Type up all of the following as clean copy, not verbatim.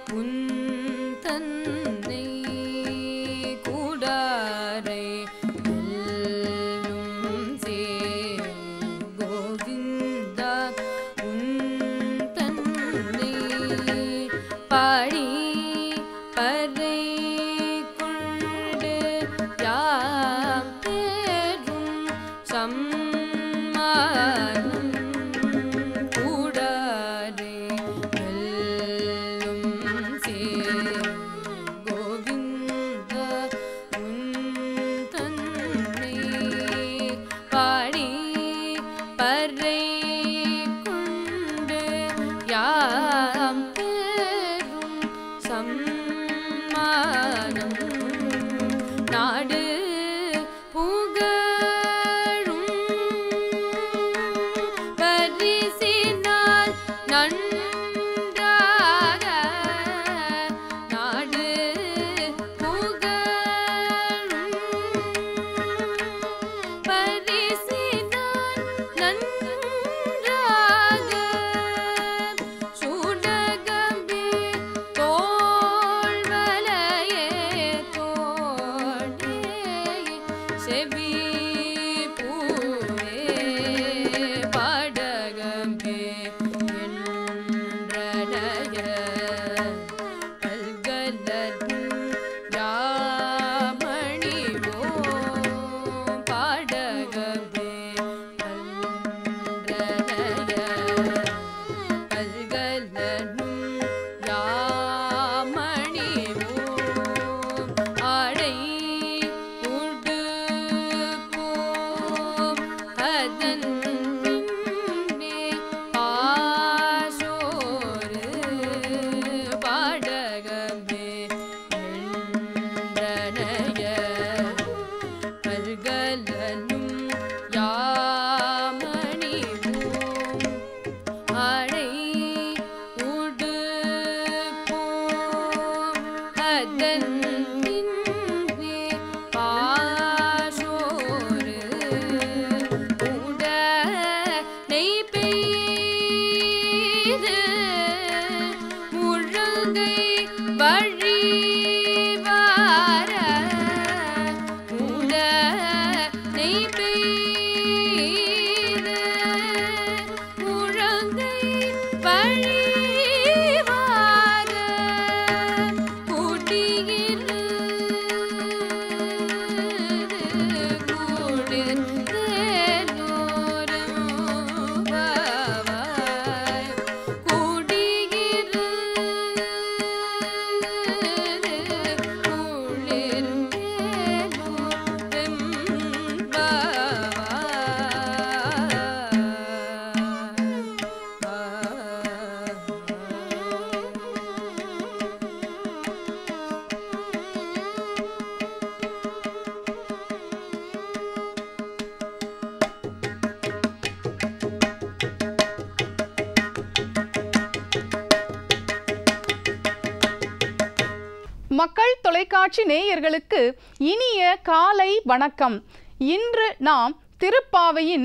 மக்கள் தொலைக்காட்சி நேயர்களுக்கு இனிய காலை வணக்கம். இன்று நாம் திருப்பாவையின்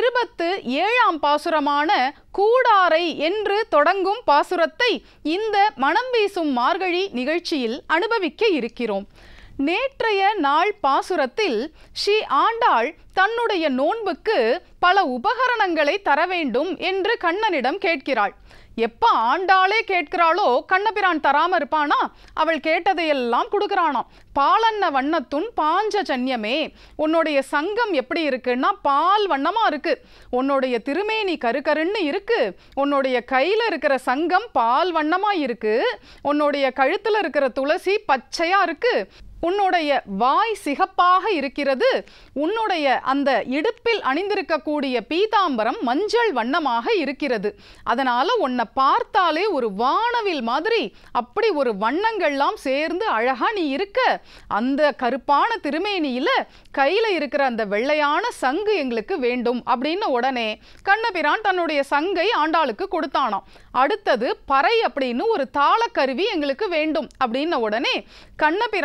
27ஆம் பாசுரமான கூடாரை என்று தொடங்கும் பாசுரத்தை இந்த மனம் வீசும் மார்கழி நிகழ்ச்சியில் அனுபவிக்க இருக்கிறோம். நேற்றைய நாள் பாசுரத்தில் ஸ்ரீ ஆண்டாள் தன்னுடைய நோன்புக்கு பல உபகரணங்களை தர வேண்டும் என்று கண்ணனிடம் கேட்கிறாள். எப்ப ஆண்டாளே கேட்கிறாளோ கண்ணபிரான் தராம இருப்பானா? அவள் கேட்டதையெல்லாம் கொடுக்கறானாம். பாலன்ன வண்ணத்துன் பாஞ்ச ஜன்யமே, உன்னுடைய சங்கம் எப்படி இருக்குன்னா பால் வண்ணமா இருக்கு, உன்னுடைய திருமேனி கருகருன்னு இருக்கு, உன்னுடைய கையில இருக்கிற சங்கம் பால் வண்ணமா இருக்கு, உன்னுடைய கழுத்துல இருக்கிற துளசி பச்சையா இருக்கு, உன்னுடைய வாய் சிகப்பாக இருக்கிறது, உன்னுடைய அந்த இடுப்பில் அணிந்திருக்கக்கூடிய பீதாம்பரம் மஞ்சள் வண்ணமாக இருக்கிறது. அதனால உன்னை பார்த்தாலே ஒரு வானவில் மாதிரி அப்படி ஒரு வண்ணங்கள்லாம் சேர்ந்து அழகா நீ இருக்க. அந்த கருப்பான திருமேனியில கையில இருக்கிற அந்த வெள்ளையான சங்கு எங்களுக்கு வேண்டும் அப்படின்னு உடனே கண்ணபிரான் தன்னுடைய சங்கை ஆண்டாளுக்கு கொடுத்தானாம். அடுத்தது பறை அப்படின்னு ஒரு தாளக்கருவி எங்களுக்கு வேண்டும் அப்படின்ன உடனே கண்ணபிரான் ஒரு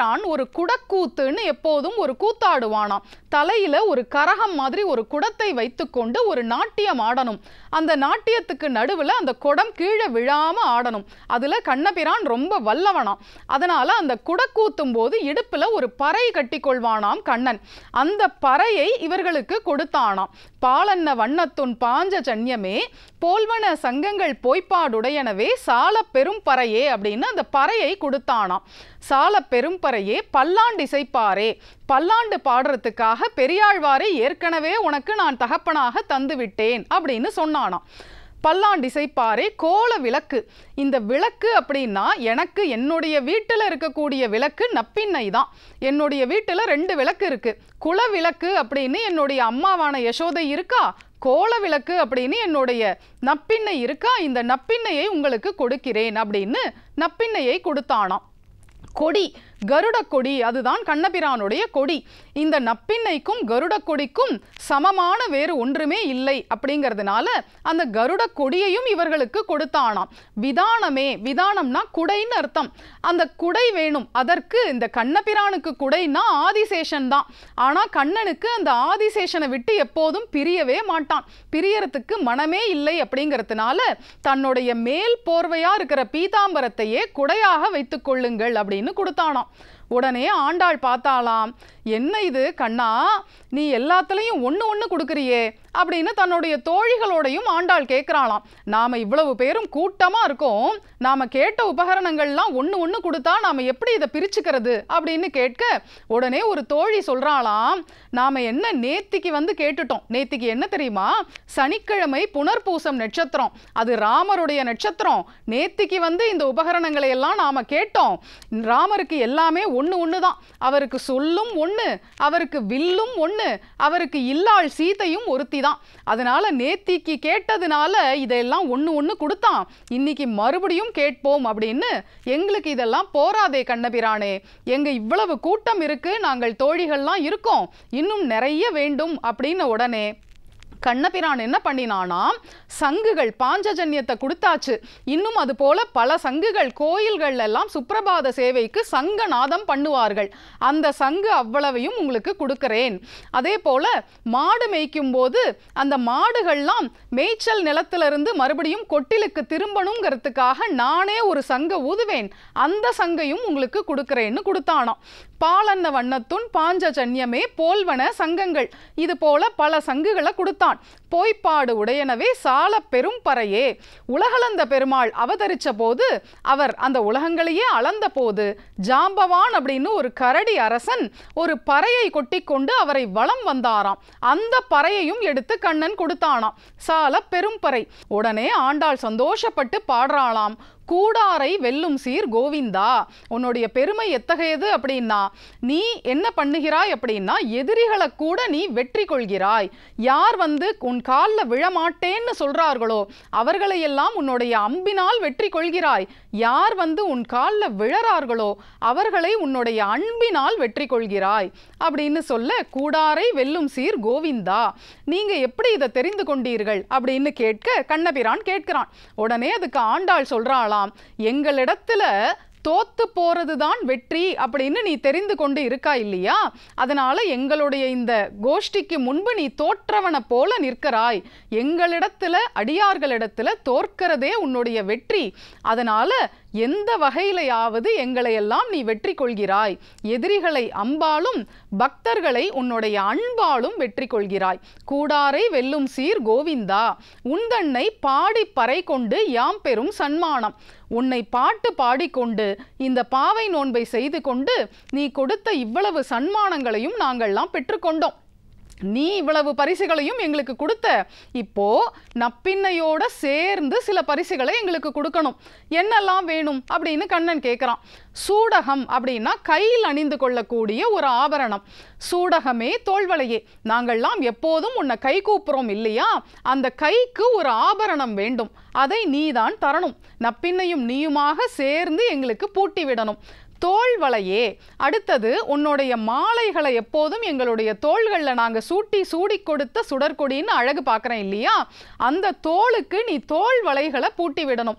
குடக்கூத்துன்னு எப்போதும் ஒரு கூத்தாடுவானாம். தலையில ஒரு கரகம் மாதிரி ஒரு குடத்தை வைத்துக்கொண்டு ஒரு நாட்டியம் ஆடணும். அந்த நாட்டியத்துக்கு நடுவில் அந்த குடம் கீழே விழாம ஆடணும். அதுல கண்ணபிரான் ரொம்ப வல்லவனாம். அதனால அந்த குடக்கூத்தும் போது இடுப்புல ஒரு பறை கட்டி கொள்வானாம் கண்ணன். அந்த பறையை இவர்களுக்கு கொடுத்தானாம். பாலன்ன வண்ணத்துன் பாஞ்ச ஜன்யமே போல்வன சங்கங்கள் போய்ப்பாடுடையனவே சால பெரும் பறையே அப்படின்னு அந்த பறையை கொடுத்தானாம். சால பெரும் பறையே பல்லாண்டு இசைப்பாரே, பல்லாண்டு பாடுறதுக்காக பெரியாழ்வாரை ஏற்கனவே உனக்கு நான் தகப்பனாக தந்து விட்டேன் அப்படின்னு சொன்னானாம். பல்லாண்டிசைப்பாரே கோல விளக்கு. இந்த விளக்கு அப்படின்னா எனக்கு என்னுடைய வீட்டில் இருக்கக்கூடிய விளக்கு நப்பின்னை தான். என்னுடைய வீட்டில் 2 விளக்கு இருக்கு. குல விளக்கு அப்படின்னு என்னுடைய அம்மாவான யசோதை இருக்கா, கோல விளக்கு அப்படின்னு என்னுடைய நப்பின்னை இருக்கா. இந்த நப்பின்னையை உங்களுக்கு கொடுக்கிறேன் அப்படின்னு நப்பின்னையை கொடுத்தானாம். கொடி, கருட கொடி, அதுதான் கண்ணபிரானுடைய கொடி. இந்த நப்பின்னைக்கும் கருட கொடிக்கும் சமமான வேறு ஒன்றுமே இல்லை அப்படிங்கிறதுனால அந்த கருட கொடியையும் இவர்களுக்கு கொடுத்தானாம். விதானமே, விதானம்னா குடைன்னு அர்த்தம். அந்த குடை வேணும். அதற்கு இந்த கண்ணபிரானுக்கு குடைன்னா ஆதிசேஷன் தான். ஆனா கண்ணனுக்கு அந்த ஆதிசேஷனை விட்டு எப்போதும் பிரியவே மாட்டான். பிரியறதுக்கு மனமே இல்லை அப்படிங்கிறதுனால தன்னுடைய மேல் போர்வையா இருக்கிற பீதாம்பரத்தையே குடையாக வைத்துக் கொள்ளுங்கள் அப்படின்னு கொடுத்தானாம். உடனே ஆண்டாள் பார்த்தாலாம், என்ன இது கண்ணா, நீ எல்லாத்துலேயும் ஒன்று கொடுக்குறியே அப்படின்னு தன்னுடைய தோழிகளோடையும் ஆண்டாள் கேட்குறாளாம். நாம் இவ்வளவு பேரும் கூட்டமாக இருக்கோம், நாம் கேட்ட உபகரணங்கள்லாம் ஒன்று கொடுத்தா நாம் எப்படி இதை பிரிச்சுக்கிறது அப்படின்னு கேட்க உடனே ஒரு தோழி சொல்கிறாளாம், நாம் என்ன நேத்திக்கு வந்து கேட்டுட்டோம். நேத்திக்கு என்ன தெரியுமா, சனிக்கிழமை புனர்பூசம் நட்சத்திரம், அது ராமருடைய நட்சத்திரம். நேத்திக்கு வந்து இந்த உபகரணங்களை எல்லாம் நாம் கேட்டோம். ராமருக்கு எல்லாமே ஒன்று தான். அவருக்கு சொல்லும் ஒன்று, அவருக்கு வில்லும் ஒன்று, அவருக்கு இல்லாள் சீதையும் ஒருத்தி தான். அதனால நேத்திக்கு கேட்டதுனால இதெல்லாம் ஒன்று கொடுத்தான். இன்னைக்கு மறுபடியும் கேட்போம் அப்படின்னு. எங்களுக்கு இதெல்லாம் போராதே கண்ணபிரானே, எங்க இவ்வளவு கூட்டம் இருக்கு, நாங்கள் தோழிகள்லாம் இருக்கோம், இன்னும் நிறைய வேண்டும் அப்படின்னு உடனே கண்ணபிரான் என்ன பண்ணினானாம், சங்குகள் பாஞ்சஜன்யத்தை கொடுத்தாச்சு. இன்னும் அது போல பல சங்குகள் கோயில்கள் எல்லாம் சுப்பிரபாத சேவைக்கு சங்கநாதம் பண்ணுவார்கள். அந்த சங்கு அவ்வளவையும் உங்களுக்கு கொடுக்கிறேன். அதே போல மாடு மேய்க்கும் போது அந்த மாடுகள்லாம் மேய்ச்சல் நிலத்திலிருந்து மறுபடியும் கொட்டிலுக்கு திரும்பணுங்கிறதுக்காக நானே ஒரு சங்க ஊதுவேன், அந்த சங்கையும் உங்களுக்கு கொடுக்கிறேன்னு கொடுத்தானாம். பாலன்ன வண்ணத்துன் பாஞ்சஜன்யமே போல்வன சங்கங்கள், இது போல பல சங்குகளை கொடுத்தான். போய்ப்பாடு உடையனவே சால பெரும் பறையே, உலகளந்த பெருமாள் அவதரிச்ச போது அவர் அந்த உலகங்களையே அளந்த போது ஜாம்பவான் அப்படின்னு ஒரு கரடி அரசன் ஒரு பறையை கொட்டி கொண்டு அவரை வலம் வந்தாராம். அந்த பறையையும் எடுத்து கண்ணன் கொடுத்தானாம். சால பெரும் பறை. உடனே ஆண்டாள் சந்தோஷப்பட்டு பாடுறாளாம், கூடாரை வெல்லும் சீர் கோவிந்தா, உன்னுடைய பெருமை எத்தகையது அப்படின்னா, நீ என்ன பண்ணுகிறாய் அப்படின்னா எதிரிகளை கூட நீ வெற்றி கொள்கிறாய். யார் வந்து உன் காலில் விழமாட்டேன்னு சொல்றார்களோ அவர்களையெல்லாம் உன்னுடைய அம்பினால் வெற்றி கொள்கிறாய். யார் வந்து உன் காலில் விழறார்களோ அவர்களை உன்னுடைய அன்பினால் வெற்றி கொள்கிறாய் அப்படின்னு சொல்ல, கூடாரை வெல்லும் சீர் கோவிந்தா, நீங்க எப்படி இதை தெரிந்து கொண்டீர்கள் அப்படின்னு கேட்க கண்ணபிரான் கேட்கிறான். உடனே அதுக்கு ஆண்டாள் சொல்றாளாம், எங்களிடத்துல தோத்து போறதுதான் வெற்றி அப்படின்னு நீ தெரிந்து கொண்டு இருக்கா இல்லையா, அதனால எங்களுடைய இந்த கோஷ்டிக்கு முன்பு நீ தோற்றவனை போல நிற்கிறாய். எங்களிடத்துல அடியார்களிடத்துல தோற்கிறதே உன்னுடைய வெற்றி. அதனால எந்த வகையிலையாவது எங்களை எல்லாம் நீ வெற்றி கொள்கிறாய். எதிரிகளை அம்பாலும் பக்தர்களை உன்னுடைய அன்பாலும் வெற்றி கொள்கிறாய். கூடாரை வெல்லும் சீர் கோவிந்தா, உந்தன்னை பாடி பறை கொண்டு யாம் பெரும் சன்மானம். உன்னை பாட்டு பாடிக்கொண்டு இந்த பாவை நோன்பை செய்து கொண்டு நீ கொடுத்த இவ்வளவு சன்மானங்களையும் நாங்கள்லாம் பெற்றுக்கொண்டோம். நீ இவ்வளவு பரிசுகளையும் எங்களுக்கு கொடுத்த, இப்போ நப்பின்னையோட சேர்ந்து சில பரிசுகளை எங்களுக்கு கொடுக்கணும். என்னெல்லாம் வேணும் அப்படின்னு கண்ணன் கேட்குறான். சூடகம் அப்படின்னா கையில் அணிந்து கொள்ளக்கூடிய ஒரு ஆபரணம். சூடகமே தோள்வளையே, நாங்கள்லாம் எப்போதும் உன்னை கை கூப்புறோம் இல்லையா, அந்த கைக்கு ஒரு ஆபரணம் வேண்டும். அதை நீதான் தரணும். நப்பின்னையும் நீயுமாக சேர்ந்து எங்களுக்கு பூட்டி விடணும். தோள்வளையே. அடுத்தது உன்னுடைய மாலைகளை எப்போதும் எங்களுடைய தோள்களில் நாங்கள் சூடி கொடுத்த சுடற்கொடின்னு அழகு பார்க்குறேன் இல்லையா, அந்த தோளுக்கு நீ தோள் வளைகளை பூட்டி விடணும்.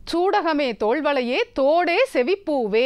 சூடகமே தோள்வளையே தோடே செவிப்பூவே,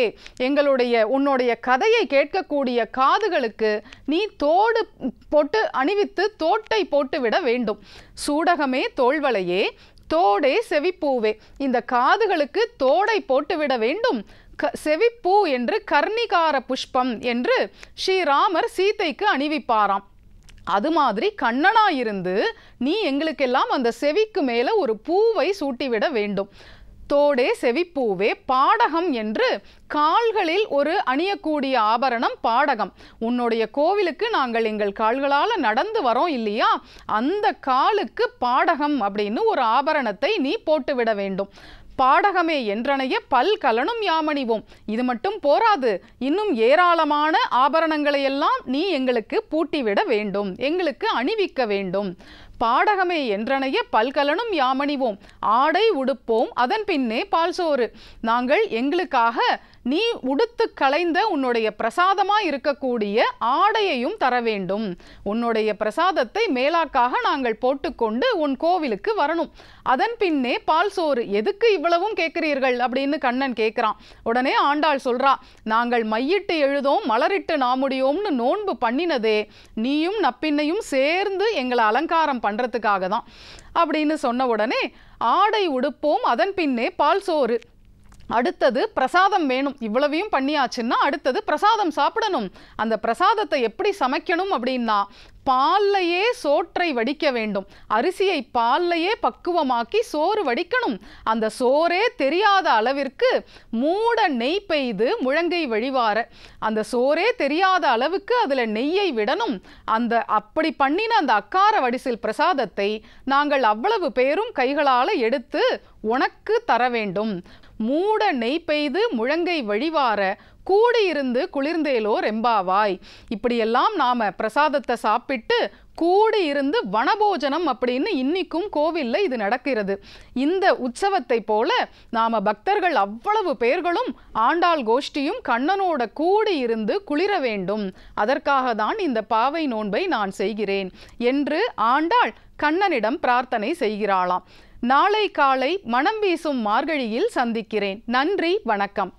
உன்னுடைய கதையை கேட்கக்கூடிய காதுகளுக்கு நீ தோடு போட்டு அணிவித்து தோட்டை போட்டுவிட வேண்டும். சூடகமே தோள்வளையே தோடே செவிப்பூவே, இந்த காதுகளுக்கு தோடை போட்டுவிட வேண்டும். செவிப்பூ என்று கர்ணிகார புஷ்பம் என்று ஸ்ரீராமர் சீதைக்கு அணிவிப்பாராம். அது மாதிரி கண்ணனாயிருந்து நீ எங்களுக்கெல்லாம் அந்த செவிக்கு மேல ஒரு பூவை சூட்டிவிட வேண்டும். தோடே செவிப்பூவே பாடகம் என்று கால்களில் ஒரு அணியக்கூடிய ஆபரணம் பாடகம். உன்னுடைய கோவிலுக்கு நாங்கள் எங்கள் கால்களால் நடந்து வரோம் இல்லையா, அந்த காலுக்கு பாடகம் அப்படின்னு ஒரு ஆபரணத்தை நீ போட்டுவிட வேண்டும். பாடகமே என்றனைய பல்கலனும் யாமணிவோம். இது மட்டும் போராது, இன்னும் ஏராளமான ஆபரணங்களை எல்லாம் நீ எங்களுக்கு பூட்டிவிட வேண்டும், எங்களுக்கு அணிவிக்க வேண்டும். பாடகமே என்றனைய பல்கலனும் யாமணிவோம், ஆடை உடுப்போம் அதன் பின்னே பால் சோறு. நாங்கள் எங்களுக்காக நீ உடுத்து களைந்த உன்னுடைய பிரசாதமா இருக்கக்கூடிய ஆடையையும் தர வேண்டும். உன்னுடைய பிரசாதத்தை மேலாக்காக நாங்கள் போட்டுக்கொண்டு உன் கோவிலுக்கு வரணும். அதன் பின்னே பால் சோறு. எதுக்கு இவ்வளவும் கேட்கிறீர்கள் அப்படின்னு கண்ணன் கேட்கிறான். உடனே ஆண்டாள் சொல்றா, நாங்கள் மையிட்டு எழுதோம் மலரிட்டு நாமுடியோம்னு நோன்பு பண்ணினதே நீயும் நப்பின்னையும் சேர்ந்து எங்களை அலங்காரம் பண்றதுக்காக தான் அப்படின்னு சொன்ன உடனே ஆடை உடுப்போம் அதன் பின்னே பால் சோறு. அடுத்தது பிரசாதம் வேணும். இவ்வளவையும் பண்ணியாச்சுன்னா அடுத்தது பிரசாதம் சாப்பிடணும். அந்த பிரசாதத்தை எப்படி சமைக்கணும் அப்படின்னா, பால்லையே சோற்றை வடிக்க வேண்டும். அரிசியை பால்லையே பக்குவமாக்கி சோறு வடிக்கணும். அந்த சோறே தெரியாத அளவிற்கு மூட நெய் பெய்து முழங்கை வழிவார, அந்த சோறே தெரியாத அளவுக்கு அதில் நெய்யை விடணும். அப்படி பண்ணின அந்த அக்கார வடிசில் பிரசாதத்தை நாங்கள் அவ்வளவு பேரும் கைகளால் எடுத்து உனக்கு தர வேண்டும். மூட நெய் பெய்து முழங்கை வழிவார கூடியிருந்து குளிர்ந்தேலோ ரெம்பாவாய். இப்படியெல்லாம் நாம பிரசாதத்தை சாப்பிட்டு கூடியிருந்து வனபோஜனம் அப்படின்னு இன்னிக்கும் கோவில்ல இது நடக்கிறது. இந்த உற்சவத்தை போல நாம பக்தர்கள் அவ்வளவு பேர்களும் ஆண்டாள் கோஷ்டியும் கண்ணனோட கூடியிருந்து குளிர வேண்டும். அதற்காக தான் இந்த பாவை நோன்பை நான் செய்கிறேன் என்று ஆண்டாள் கண்ணனிடம் பிரார்த்தனை செய்கிறாளாம். நாளை காலை மனம் வீசும் மார்கழியில் சந்திக்கிறேன். நன்றி, வணக்கம்.